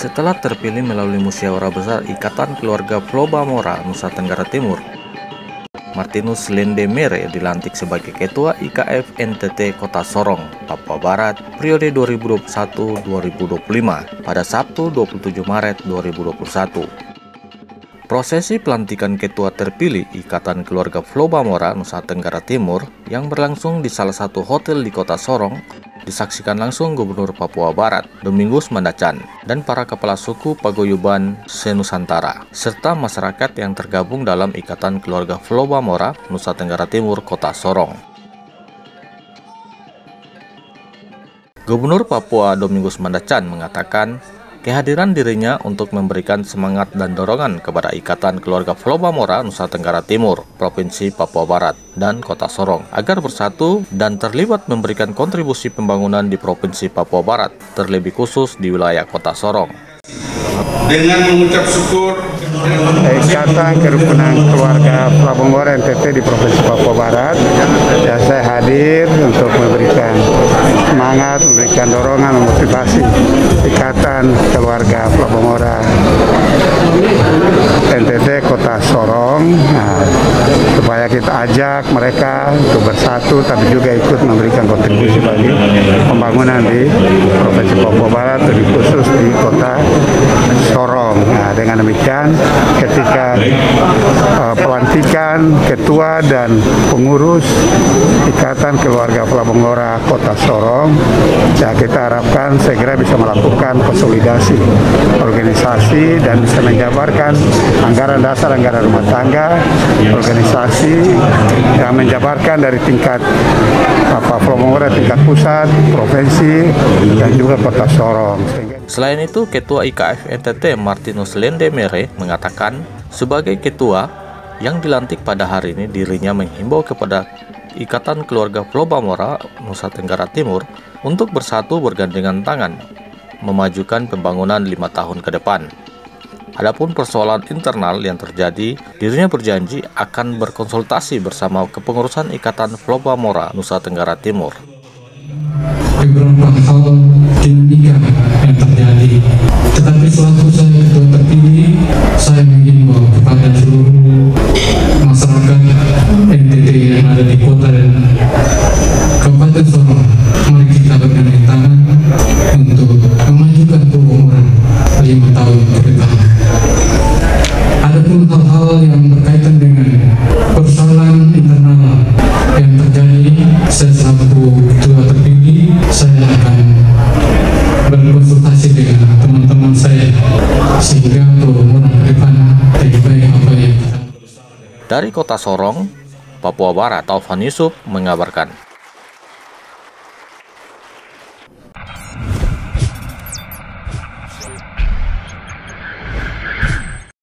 Setelah terpilih melalui musyawarah besar Ikatan Keluarga Flobamora, Nusa Tenggara Timur, Martinus Lende Mere dilantik sebagai Ketua IKF NTT Kota Sorong, Papua Barat, periode 2021-2025 pada Sabtu 27 Maret 2021. Prosesi pelantikan ketua terpilih Ikatan Keluarga Flobamora, Nusa Tenggara Timur yang berlangsung di salah satu hotel di Kota Sorong disaksikan langsung Gubernur Papua Barat, Domingus Mandacan, dan para kepala suku paguyuban se-Nusantara, serta masyarakat yang tergabung dalam Ikatan Keluarga Flobamora, Nusa Tenggara Timur, Kota Sorong. Gubernur Papua Domingus Mandacan mengatakan kehadiran dirinya untuk memberikan semangat dan dorongan kepada Ikatan Keluarga Flobamora, Nusa Tenggara Timur, Provinsi Papua Barat, dan Kota Sorong agar bersatu dan terlibat memberikan kontribusi pembangunan di Provinsi Papua Barat, terlebih khusus di wilayah Kota Sorong. Dengan mengucap syukur Ikatan Kerukunan Keluarga Flobamora NTT di Provinsi Papua Barat, ya, saya hadir untuk memberikan semangat, memberikan dorongan, memotivasi Ikatan Keluarga Flobamora NTT Kota Sorong, supaya kita ajak mereka untuk bersatu, tapi juga ikut memberikan kontribusi bagi pembangunan di Provinsi Papua Barat, lebih khusus di Kota Sorong. Dengan demikian, ketika pelantikan ketua dan pengurus Ikatan Keluarga Flobamora Kota Sorong, ya, kita harapkan segera bisa melakukan konsolidasi organisasi dan bisa menjabarkan anggaran dasar, anggaran rumah tangga, organisasi yang menjabarkan dari tingkat Flobamora, tingkat pusat, provinsi, dan juga Kota Sorong. Selain itu, Ketua IKF NTT Martinus Lende Mere mengatakan sebagai ketua yang dilantik pada hari ini, dirinya menghimbau kepada Ikatan Keluarga Flobamora Nusa Tenggara Timur untuk bersatu bergandengan tangan memajukan pembangunan 5 tahun ke depan. Adapun persoalan internal yang terjadi, dirinya berjanji akan berkonsultasi bersama kepengurusan Ikatan Flobamora Nusa Tenggara Timur. Beberapa hal dinamika yang terjadi, tetapi selaku saya ketua terpilih, saya mengimbau kepada seluruh masyarakat NTT yang ada di kota dan Kabupaten Sorong, mari kita bergandeng tangan untuk memajukan Flobamora 5 tahun ke depan. Adapun hal-hal yang berkaitan dengan persoalan internal yang terjadi, saya selaku ketua terpilih, saya akan berkonsultasi dengan teman-teman saya sehingga Flobamora ke depan lebih baik apa yang kita. Dari Kota Sorong, Papua Barat, Taufan Yusuf mengabarkan.